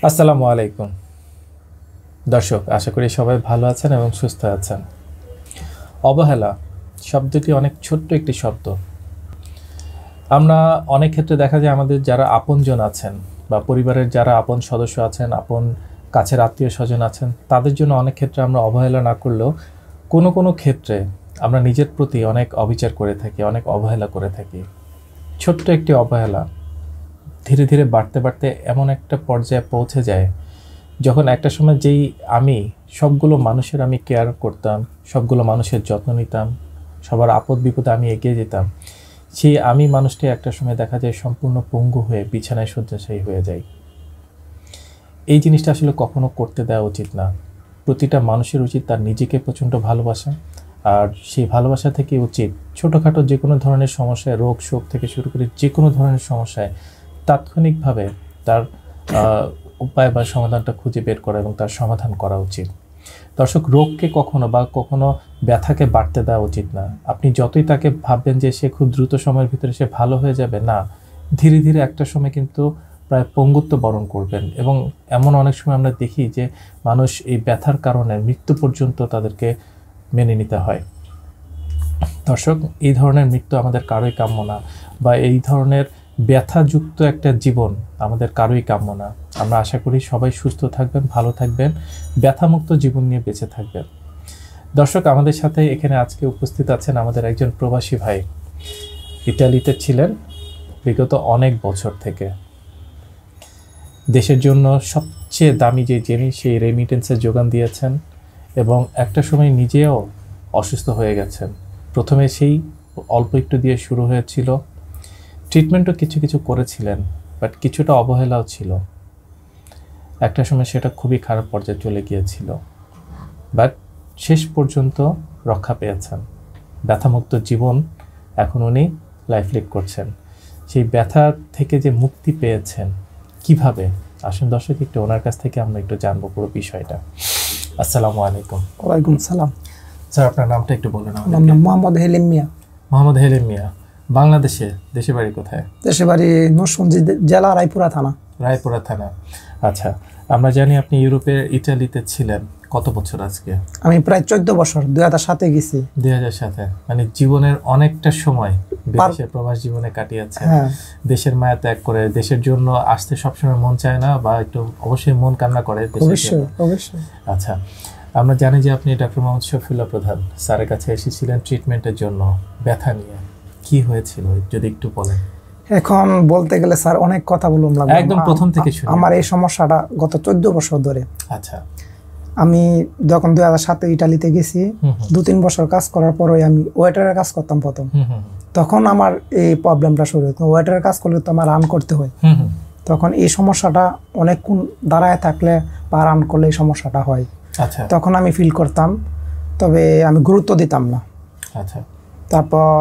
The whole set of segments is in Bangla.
আসসালামু আলাইকুম দর্শক, আশা করি সবাই ভালো আছেন এবং সুস্থ আছেন। অবহেলা শব্দটি অনেক ছোট্ট একটি শব্দ। আমরা অনেক ক্ষেত্রে দেখা যায় আমাদের যারা আপনজন আছেন বা পরিবারের যারা আপন সদস্য আছেন, আপন কাছের আত্মীয় স্বজন আছেন, তাদের জন্য অনেক ক্ষেত্রে আমরা অবহেলা না করলেও কোনো কোনো ক্ষেত্রে আমরা নিজের প্রতি অনেক অবিচার করে থাকি, অনেক অবহেলা করে থাকি। ছোট্ট একটি অবহেলা ধীরে ধীরে বাড়তে বাড়তে এমন একটা পর্যায়ে পৌঁছে যায় যখন একটা সময় যেই আমি সবগুলো মানুষের আমি কেয়ার করতাম, সবগুলো মানুষের যত্ন নিতাম, সবার আপদ বিপদে আমি এগিয়ে যেতাম, সেই আমি মানুষটি একটা সময় দেখা যায় সম্পূর্ণ পঙ্গু হয়ে বিছানায় শয্যাশায়ী হয়ে যায়। এই জিনিসটা আসলে কখনো করতে দেওয়া উচিত না। প্রতিটা মানুষের উচিত তার নিজেকে প্রচণ্ড ভালোবাসা, আর সেই ভালোবাসা থেকে উচিত ছোটোখাটো যে কোনো ধরনের সমস্যায়, রোগ শোক থেকে শুরু করে যে কোনো ধরনের সমস্যায় তাৎক্ষণিকভাবে তার উপায় বা সমাধানটা খুঁজে বের করা এবং তার সমাধান করা উচিত। দর্শক, রোগকে কখনো ব্যথাকে বাড়তে দেওয়া উচিত না। আপনি যতই তাকে ভাববেন যে সে খুব দ্রুত সময়ের ভিতরে সে ভালো হয়ে যাবে, না, ধীরে ধীরে একটা সময় কিন্তু প্রায় পঙ্গুত্ব বরণ করবেন। এবং এমন অনেক সময় আমরা দেখি যে মানুষ এই ব্যথার কারণে মৃত্যু পর্যন্ত তাদেরকে মেনে নিতে হয়। দর্শক, এই ধরনের মৃত্যু আমাদের কারোই কাম্য না, বা এই ধরনের ব্যথাযুক্ত একটা জীবন আমাদের কারোই কাম্য না। আমরা আশা করি সবাই সুস্থ থাকবেন, ভালো থাকবেন, ব্যথামুক্ত জীবন নিয়ে বেঁচে থাকবেন। দর্শক, আমাদের সাথে এখানে আজকে উপস্থিত আছেন আমাদের একজন প্রবাসী ভাই। ইটালিতে ছিলেন বিগত অনেক বছর থেকে। দেশের জন্য সবচেয়ে দামি যে জিনিস, সেই রেমিটেন্সের যোগান দিয়েছেন এবং একটা সময় নিজেও অসুস্থ হয়ে গেছেন। প্রথমে সেই অল্প একটু দিয়ে শুরু হয়েছিল, ট্রিটমেন্টও কিছু কিছু করেছিলেন, বাট কিছুটা অবহেলাও ছিল। একটা সময় সেটা খুবই খারাপ পর্যায়ে চলে গিয়েছিল, বাট শেষ পর্যন্ত রক্ষা পেয়েছেন। ব্যথামুক্ত জীবন এখন উনি লাইফ লিড করছেন। সেই ব্যথা থেকে যে মুক্তি পেয়েছেন কিভাবে, আসুন দর্শক একটু ওনার কাছ থেকে আমরা একটু জানবো পুরো বিষয়টা। আসসালামু আলাইকুম। ওয়ালাইকুম সালাম। স্যার, আপনার নামটা একটু বলেন। আমার নাম মোহাম্মদ হেলিম মিয়া। মোহাম্মদ হেলিম মিয়া। বাংলাদেশে দেশে বাড়ি কোথায়? দেশে বাড়ি নরসিংদী জেলা, রায়পুরা থানা। রায়পুরা থানা। আচ্ছা, আমরা জানি আপনি ইউরোপের ইটালিতে ছিলেন কত বছর আজকে? আমি প্রায় 14 বছর, 2007-এ গেছি। 2007-এ, মানে জীবনের অনেকটা সময় বিদেশে প্রবাস জীবনে কাটিয়েছেন। দেশের মায়া ত্যাগ করে দেশের জন্য আসতে সবসময় মন চায় না, বা একটু অবশ্যই মন কান্না করে। অবশ্যই অবশ্যই। আচ্ছা, আমরা জানি যে আপনি ডক্টর মোহাম্মদ শফিউল্লাহ প্রধান স্যারের কাছে এসেছিলেন ট্রিটমেন্টের জন্য ব্যথা নিয়ে। কি হয়েছিল যদি একটু বলেন? এখন বলতে গেলে স্যার অনেক কথা বললাম, একদম প্রথম থেকে শুনি। আমার এই সমস্যাটা গত 14 বছর ধরে। আচ্ছা, আমি যখন 2007-এ ইটালিতে গেছি, 2-3 বছর কাজ করার পরে আমি ওয়েটারের কাজ করতাম প্রথম। তখন আমার এই প্রবলেমটা শুরু হতো। ওয়েটারের কাজ করলে তো আমার রান করতে হয়। তখন এই সমস্যাটা অনেকক্ষণ দাঁড়ায় থাকলে বা রান করলে এই সমস্যাটা হয়। আচ্ছা, তখন আমি ফিল করতাম, তবে আমি গুরুত্ব দিতাম না। আচ্ছা, তারপর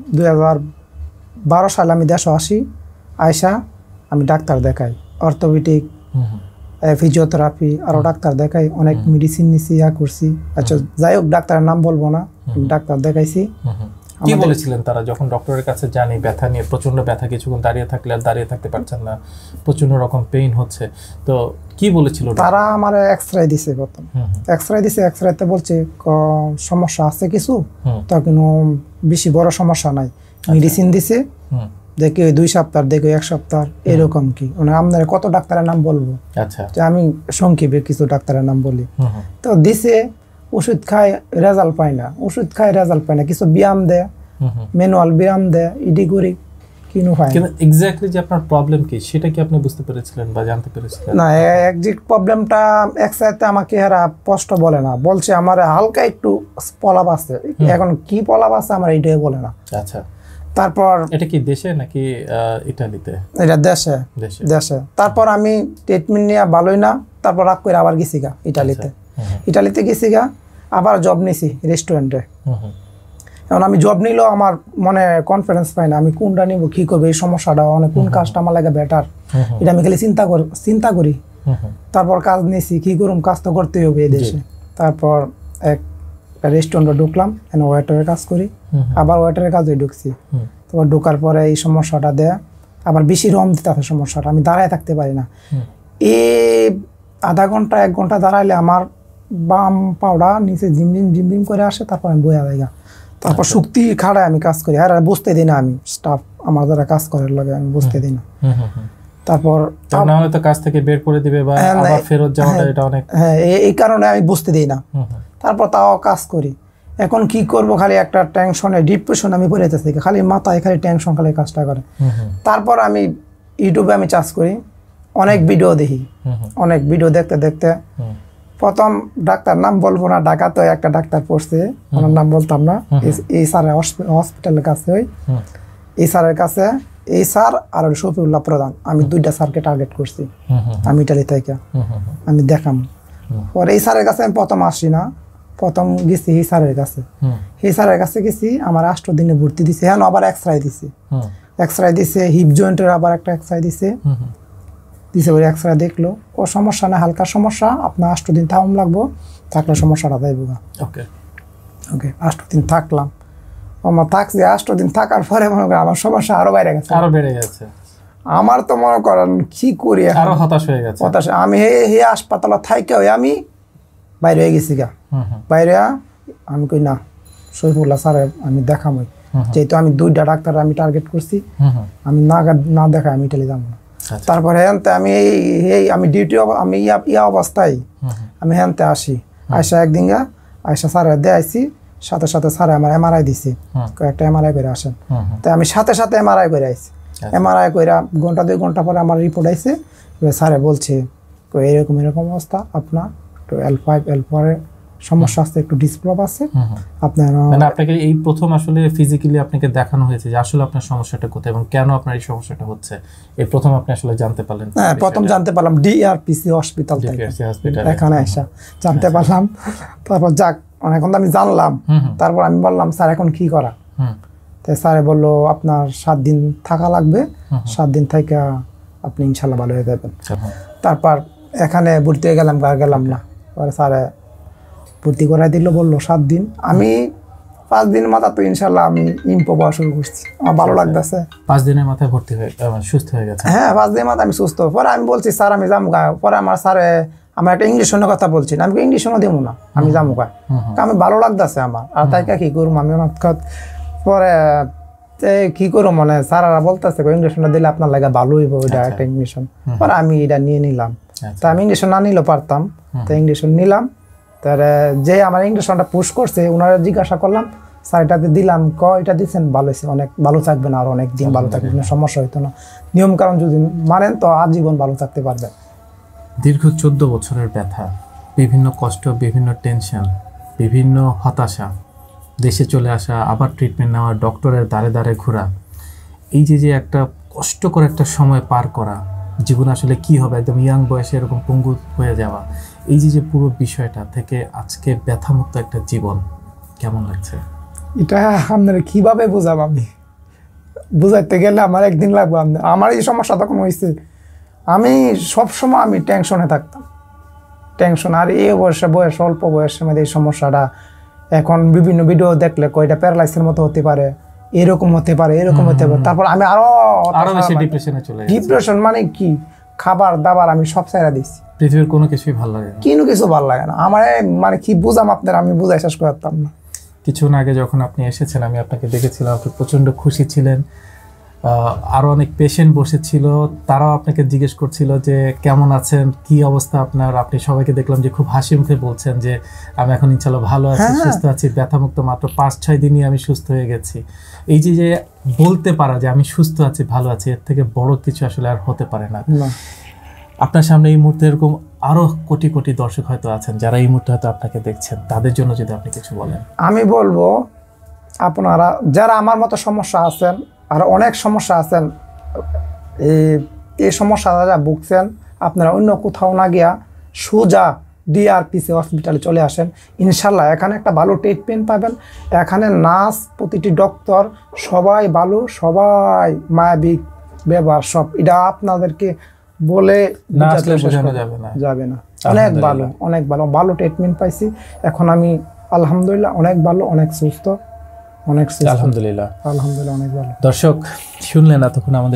2012 সালে আমি দেশে আসি। আয়সা আমি ডাক্তার দেখাই, অর্থোপেডিক, ফিজিওথেরাপি, আরও ডাক্তার দেখাই, অনেক মেডিসিন নিছি, করছি। আচ্ছা, যাই হোক, ডাক্তারের নাম বলবো না, ডাক্তার দেখাইছি। কি বলেছিলেন তারা যখন ডক্টরের কাছে জানি ব্যথা নিয়ে? প্রচন্ড ব্যথা, কিছুক্ষণ দাঁড়িয়ে থাকলে আর দাঁড়িয়ে থাকতে পারছেন না, প্রচন্ড রকম পেইন হচ্ছে, তো কি বলেছিল তারা? আমার এক্সরে দিছে প্রথম, এক্সরে দিছে। এক্সরেতে বলছে সমস্যা আছে কিছু, তো কোনো বেশি বড় সমস্যা নাই। মেডিসিন দিছে, দেখি 2 সপ্তাহ, দেখি 1 সপ্তাহ, এরকম। কি মানে আপনার কত ডাক্তারের নাম বলবো? আচ্ছা, আমি সংক্ষেপে কিছু ডাক্তারের নাম বলি। তো দিছে, ওষুধ খায়, রেজাল্ট পায় না। ওষুধ খায়, রেজাল্ট পায় না। কিছু ব্যায়াম দেয়, ম্যানুয়াল ব্যায়াম দেয়, ইডি করি, কিনো হয়। কিন্তু এক্স্যাক্টলি যে আপনার প্রবলেম কি সেটা কি আপনি বুঝতে পেরেছিলেন বা জানতে পেরেছিলেন? না, এক্সাক্ট প্রবলেমটা একসাথে আমাকে এরা স্পষ্ট বলে না। বলছে আমার হালকা একটু পলাপ আছে। এখন কি পলাপ আছে আমার এইটাই বলে না। আচ্ছা, তারপর এটা কি দেশে নাকি ইটালিতে? এটা দেশে। দেশে। তারপর আমি ট্রিটমেন্ট নিয়ে ভালোই না, তারপর রাগ করে আবার গেছি গা ইটালিতে। ইটালিতে গেছি গা, আবার জব নিছি রেস্টুরেন্টে। এখন আমি জব নিলেও আমার মনে কনফিডেন্স পাই না, আমি কোনটা নিব, কি করবো, এই সমস্যাটা অনেক, কোন কাজটা আমার লাগে বেটার, এটা আমি খালি চিন্তা করি। তারপর কাজ নিছি, কি করুম, কাজ তো করতেই হবে এই দেশে। তারপর একটা রেস্টুরেন্টে ঢুকলাম, এখানে ওয়েটারের কাজ করি, আবার ওয়েটারের কাজে ঢুকছি। তারপর ঢোকার পরে এই সমস্যাটা দেয়, আবার বেশি রম দিতে আছে সমস্যাটা, আমি দাঁড়ায় থাকতে পারি না। এই আধা ঘন্টা 1 ঘন্টা দাঁড়াইলে আমার বাম পাউডা নিচে ঝিমঝিম করে আসে, তারপর আমি বয়া জায়গা, তারপর শক্তি খাড়ায় আমি কাজ করি, আর বুঝতে দিই না আমি স্টাফ আমার যারা কাজ করার লাগে আমি বুঝতে দিই না। তারপর না হলে তো কাজ থেকে বের করে দিবে বা আবার ফেরত যাওয়াটা এটা অনেক, হ্যাঁ এই কারণে আমি বুঝতে দিই না। তারপর তাও কাজ করি। এখন কি করব, খালি একটা টেনশনে ডিপ্রেশন আমি পড়ে যেতেছি, খালি মাথায় খালি টেনশন, খালি কাজটা করে। তারপর আমি ইউটিউবে আমি চার্জ করি, অনেক ভিডিও দেখি, অনেক ভিডিও দেখতে দেখতে প্রথম ডাক্তার নাম বলবো না, ঢাকাতে একটা ডাক্তার পড়ছে, ওনার নাম বলতাম না, এই স্যারের হসপিটালের কাছে, ওই এই স্যারের কাছে, এই স্যার আর শফিউল্লাহ প্রধান, আমি 2টা স্যারকে টার্গেট করছি আমি ইটালি থেকে, আমি দেখাম। পরে এই স্যারের কাছে আমি প্রথম আসি না, প্রথম গেছি এই স্যারের কাছে, এই স্যারের কাছে গেছি, আমার 8 দিনে ভর্তি দিছে, হ্যাঁ আবার এক্সরে দিছে, এক্সরে দিছে হিপ জয়েন্টের আবার একটা এক্সরে দিছে, ওই এক্সরে দেখলো ও সমস্যা না, হালকা সমস্যা, আপনার 8 দিন থাকুন লাগবো, থাকলে সমস্যাটা যাইব। ওকে ওকে 8 দিন থাকলাম, আমার থাকছে 8 দিন থাকার পরে মনে করেন আমার সমস্যা আরো বেড়ে গেছে, আমার তো মনে করেন কি করি, আরো হতাশ হয়ে গেছে, আমি হে হাসপাতালে থাইকে আমি বাইরে হয়ে গেছি গা, বাইরে আমি কই না শফিউল্লাহ স্যার আমি দেখামই, যেহেতু আমি 2টা ডাক্তার আমি টার্গেট করছি, আমি না দেখা আমি ইটালি যাবো না। তারপরে হ্যান্তে আমি আমি ডিউটি আমি ইয়া অবস্থায় আমি হ্যান্তে আসি, আইসা একদিন আইসা স্যারের দেয়াইছি, সাথে সাথে স্যারে আমার এমআরআই দিছি, কয়েকটা এমআরআই করে আসেন, তো আমি সাথে সাথে এমআরআই করে আইছি, এমআরআই করে ঘন্টা 2 ঘন্টা পরে আমার রিপোর্ট আইছে, স্যারে বলছে এরকম অবস্থা, আপনার একটু L5 L4 সমস্যা আছে, একটু ডিসপ্রব আছে আপনার, মানে আপনাকে এই প্রথম আসলে ফিজিক্যালি আপনাকে দেখানো হয়েছে যে আসলে আপনার সমস্যাটা কোথায় এবং কেন আপনার এই সমস্যাটা হচ্ছে, এই প্রথম আপনি আসলে জানতে পারলেন? হ্যাঁ প্রথম জানতে পারলাম ডিআরপিসি হসপিটাল থেকে, এখানে এসে জানতে পারলাম। তারপর যাক এখন তো আমি জানলাম, তারপর আমি বললাম স্যার এখন কি করা, তাই স্যারে বললো আপনার 7 দিন থাকা লাগবে, 7 দিন থেকে আপনি ইনশাল্লাহ ভালো হয়ে যাবেন। তারপর এখানে ভর্তি হয়ে গেলাম না, পরে স্যারে ভর্তি করাই দিল, বললো 7 দিন, আমি 5 দিনের মাথা তো ইনশাল্লাহ আমি ইম্পো পাওয়া শুরু করছি, আমার ভালো লাগতেছে। 5 দিনের মাথায় ভর্তি হয়ে সুস্থ হয়ে গেছে? হ্যাঁ 5 দিনের মাথায় আমি সুস্থ। পরে আমি বলছি স্যার আমি যাবো গা, পরে আমার স্যারে আমার একটা ইংলিশের কথা বলছি, আমি ইংলিশও দেবো না, আমি যাবো গা, আমি ভালো লাগতেছে আমার, আর তাই কি করবো আমি। পরে কি করবো মানে স্যারারা বলতেছে ইংলিশন দিলে আপনার লাগে ভালো হইব, ওইটা একটা ইংলিশন, পরে আমি এটা নিয়ে নিলাম। তা আমি ইংলিশন না নিলেও পারতাম, তো ইংলিশন নিলাম। তার যে আমার ইংলিশনটা পুশ করছে ওনারা জিজ্ঞাসা করলাম, স্যার এটাতে দিলাম, এটা দিচ্ছেন ভালো হয়েছে, অনেক ভালো থাকবেন, আর অনেক দিন ভালো থাকবেন, সমস্যা হইতো না, নিয়ম কারণ যদি মানেন তো আজীবন ভালো থাকতে পারবেন। দীর্ঘ 14 বছরের ব্যথা, বিভিন্ন কষ্ট, বিভিন্ন টেনশন, বিভিন্ন হতাশা, দেশে চলে আসা, আবার ট্রিটমেন্ট নেওয়া, ডক্টরের দ্বারে ঘোরা, এই যে একটা কষ্টকর একটা সময় পার করা, জীবন আসলে কি হবে, একদম ইয়াং বয়সে এরকম পঙ্গু হয়ে যাওয়া, এই যে পুরো বিষয়টা থেকে আজকে ব্যথামুক্ত একটা জীবন কেমন লাগছে? এটা আপনার কিভাবে বোঝাব, আমি বুঝাইতে গেলে আমার একদিন লাগবে। আমার এই সমস্যা তখন হয়েছে, আমি সবসময় আমি টেনশনে থাকতাম, টেনশন, আর এই বয়স অল্প বয়সের মধ্যে এই সমস্যাটা, এখন বিভিন্ন ভিডিও দেখলে কয়টা প্যারালাইসিসের মতো হতে পারে, এরকম হতে পারে, এরকম হতে পারে, তারপর আমি আরো বেশি ডিপ্রেশনে চলে যাই। ডিপ্রেশন মানে কি, খাবার দাবার আমি সব ছাইড়া দিছি, পৃথিবীর কোনো কিছুই ভালো লাগে না, কোনো কিছু ভালো লাগে না আমার, মানে কি বুঝাম আপনার, আমি বুঝাই শেষ করতাম না। কিছুক্ষণ আগে যখন আপনি এসেছেন আমি আপনাকে দেখেছিলাম, আপনি প্রচণ্ড খুশি ছিলেন, আরও অনেক পেশেন্ট বসেছিল, তারাও আপনাকে জিজ্ঞেস করছিল যে কেমন আছেন, কি অবস্থা আপনার, আপনি সবাইকে দেখলাম যে খুব হাসি মুখে বলছেন যে আমি এখন ইনশাল্লাহ ভালো আছি, সুস্থ আছি, ব্যথামুক্ত, মাত্র 5-6 দিনই আমি সুস্থ হয়ে গেছি। এই যে বলতে পারা যে আমি সুস্থ আছি, ভালো আছি, এর থেকে বড় কিছু আসলে আর হতে পারে না। আপনার সামনে এই মুহূর্তে এরকম আরো কোটি কোটি দর্শক হয়তো আছেন যারা এই মুহূর্তে হয়তো আপনাকে দেখছেন, তাদের জন্য যদি আপনি কিছু বলেন। আমি বলবো আপনারা যারা আমার মতো সমস্যা আছেন, আর অনেক সমস্যা আছেন, এই সমস্যা যারা ভুগছেন, আপনারা অন্য কোথাও না গিয়া সোজা ডিআরপিসি হসপিটালে চলে আসেন, ইনশাল্লাহ এখানে একটা ভালো ট্রিটমেন্ট পাবেন। এখানে নার্স, প্রতিটি ডক্টর সবাই ভালো, সবাই মায়াবিক ব্যবহার, সব এটা আপনাদেরকে বলে যাবে না। অনেক ভালো, অনেক ভালো ভালো ট্রিটমেন্ট পাইছি, এখন আমি আলহামদুলিল্লাহ অনেক ভালো, অনেক সুস্থ, অনেক সুস্থ, আলহামদুলিল্লাহ আলহামদুলিল্লাহ অনেক ভালো। দর্শক শুনলেন এতক্ষণ আমাদের এই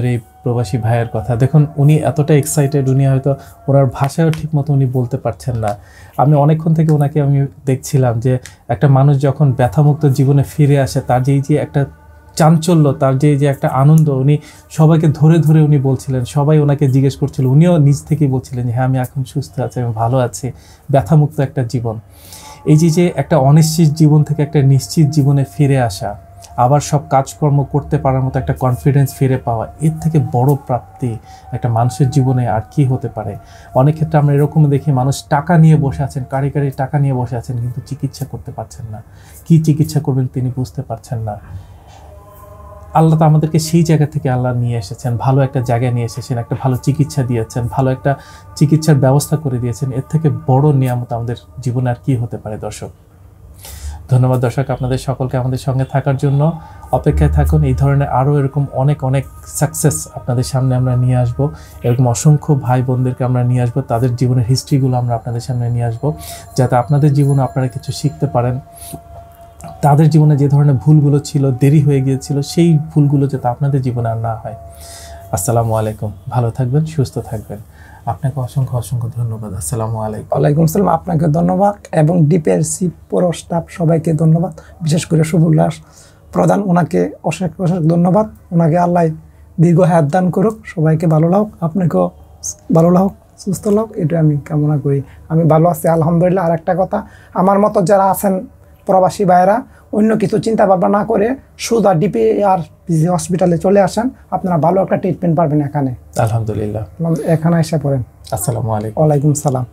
প্রবাসী ভাইয়ের কথা। দেখুন উনি এতটা এক্সাইটেড, উনি হয়তো ওনার ভাষায়ও ঠিকমতো উনি বলতে পারছেন না। আমি অনেকক্ষণ থেকে ওনাকে আমি দেখছিলাম যে একটা মানুষ যখন ব্যথামুক্ত জীবনে ফিরে আসে তার যে একটা চাঞ্চল্য, তার যে একটা আনন্দ, উনি সবাইকে ধরে ধরে উনি বলছিলেন, সবাই ওনাকে জিজ্ঞেস করছিল, উনিও নিজ থেকেই বলছিলেন যে হ্যাঁ আমি এখন সুস্থ আছি, আমি ভালো আছি, ব্যথামুক্ত একটা জীবন। এই যে একটা অনিশ্চিত জীবন থেকে একটা নিশ্চিত জীবনে ফিরে আসা, আবার সব কাজকর্ম করতে পারার মতো একটা কনফিডেন্স ফিরে পাওয়া, এর থেকে বড় প্রাপ্তি একটা মানুষের জীবনে আর কি হতে পারে। অনেক ক্ষেত্রে আমরা এরকম দেখি মানুষ টাকা নিয়ে বসে আছেন, কারি টাকা নিয়ে বসে আছেন, কিন্তু চিকিৎসা করতে পারছেন না। কি চিকিৎসা করবেন তিনি বুঝতে পারছেন না। আল্লাহ তো আমাদেরকে সেই জায়গা থেকে আল্লাহ নিয়ে এসেছেন, ভালো একটা জায়গায় নিয়ে এসেছেন, একটা ভালো চিকিৎসা দিয়েছেন, ভালো একটা চিকিৎসার ব্যবস্থা করে দিয়েছেন। এর থেকে বড় নিয়ামত আমাদের জীবনে আর কি হতে পারে। দর্শক, ধন্যবাদ দর্শক আপনাদের সকলকে আমাদের সঙ্গে থাকার জন্য। অপেক্ষায় থাকুন, এই ধরনের আরও এরকম অনেক সাকসেস আপনাদের সামনে আমরা নিয়ে আসব। এরকম অসংখ্য ভাই বোনদেরকে আমরা নিয়ে আসবো, তাদের জীবনের হিস্ট্রিগুলো আমরা আপনাদের সামনে নিয়ে আসবো, যাতে আপনাদের জীবনে আপনারা কিছু শিখতে পারেন। তাদের জীবনে যে ধরনের ভুলগুলো ছিল, দেরি হয়ে গিয়েছিল, সেই ভুলগুলো যাতে আপনাদের জীবনে আর না হয়। আসসালামু আলাইকুম, ভালো থাকবেন, সুস্থ থাকবেন। আপনাকে অসংখ্য ধন্যবাদ। আসসালামু আলাইকুম। ওয়ালাইকুম আসসালাম, আপনাকে ধন্যবাদ এবং ডিপের সি পুরো স্টাফ সবাইকে ধন্যবাদ, বিশেষ করে শুভুল্লাস প্রধান, ওনাকে অশেষ ধন্যবাদ। ওনাকে আল্লাহ দীর্ঘ হায়াত দান করুক, সবাইকে ভালো লাগুক, আপনাকেও ভালো লাগুক, সুস্থ লাগুক, এটা আমি কামনা করি। আমি ভালো আছি আলহামদুলিল্লাহ। আর একটা কথা, আমার মতো যারা আছেন প্রবাসী ভাইয়েরা, অন্য কিছু চিন্তা ভাবনা না করে সুদা ডিপি আর পিজি হসপিটালে চলে আসেন, আপনারা ভালো একটা ট্রিটমেন্ট পাবেন এখানে। আলহামদুলিল্লাহ, এখানে এসে পড়েন। আসসালামু আলাইকুম। ওয়ালাইকুম সালাম।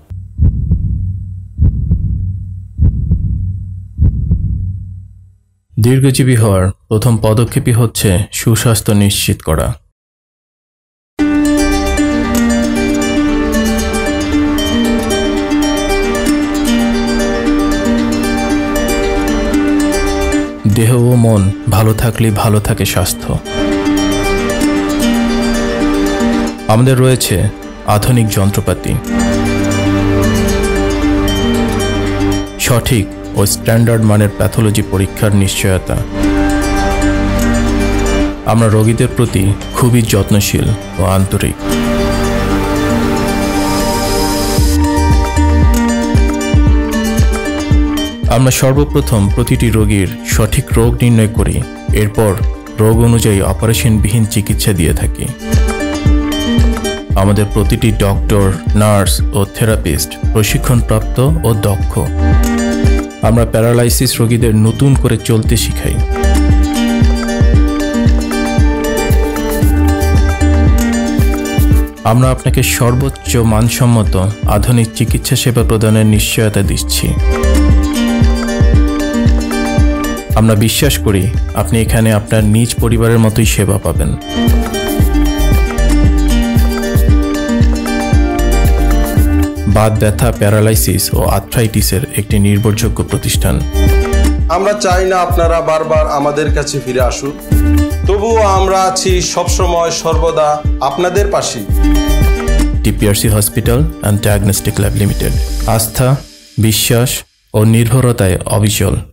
দীর্ঘজীবী হওয়ার প্রথম পদক্ষেপই হচ্ছে সুস্বাস্থ্য নিশ্চিত করা। দেহ ও মন ভালো থাকলেই ভালো থাকে স্বাস্থ্য। আমাদের রয়েছে আধুনিক যন্ত্রপাতি, সঠিক ও স্ট্যান্ডার্ড মানের প্যাথোলজি পরীক্ষার নিশ্চয়তা। আমরা রোগীদের প্রতি খুবই যত্নশীল ও আন্তরিক। আমরা সর্বপ্রথম প্রতিটি রোগীর সঠিক রোগ নির্ণয় করি, এরপর রোগ অনুযায়ী অপারেশনবিহীন চিকিৎসা দিয়ে থাকি। আমাদের প্রতিটি ডক্টর, নার্স ও থেরাপিস্ট প্রশিক্ষণপ্রাপ্ত ও দক্ষ। আমরা প্যারালাইসিস রোগীদের নতুন করে চলতে শিখাই। আমরা আপনাকে সর্বোচ্চ মানসম্মত আধুনিক চিকিৎসা সেবা প্রদানের নিশ্চয়তা দিচ্ছি। আমরা বিশ্বাস করি আপনি এখানে আপনার নিজ পরিবারের মতোই সেবা পাবেন। বাত ব্যথা, প্যারালাইসিস ও আর্থ্রাইটিসের একটি নির্ভরযোগ্য প্রতিষ্ঠান। আমরা চাই না আপনারা বারবার আমাদের কাছে ফিরে আসুন, তবুও আমরা আছি সবসময় সর্বদা আপনাদের পাশে। TPRC hospital and diagnostic lab limited, আস্থা, বিশ্বাস ও নির্ভরতায় অবিচল।